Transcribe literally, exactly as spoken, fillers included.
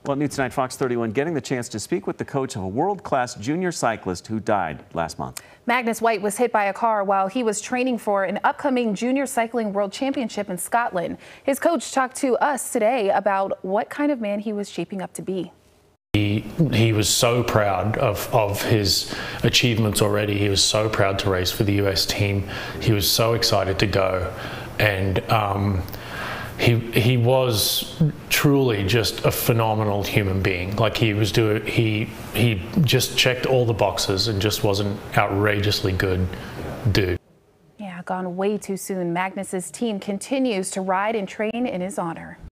Well, New Tonight, Fox thirty-one getting the chance to speak with the coach of a world-class junior cyclist who died last month. Magnus White was hit by a car while he was training for an upcoming junior cycling world championship in Scotland. His coach talked to us today about what kind of man he was shaping up to be. He, he was so proud of, of his achievements already. He was so proud to race for the U S team. He was so excited to go. And um, he, he was truly just a phenomenal human being. Like he was doing, he, he just checked all the boxes and just was an outrageously good dude. Yeah, gone way too soon. Magnus's team continues to ride and train in his honor.